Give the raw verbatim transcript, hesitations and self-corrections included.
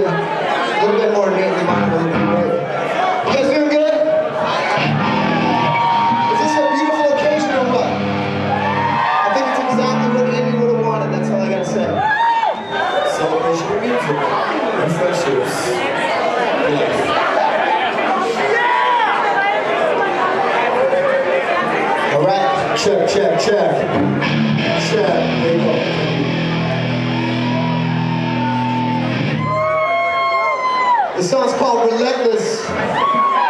a little bit more neatly minded. You guys doing good? Is this a beautiful occasion or what? I think it's exactly what Andy would have wanted, that's all I gotta say. Celebration of music. And friendships. Yes. Alright, check, check, check. Check, there you go. The song's called Relentless.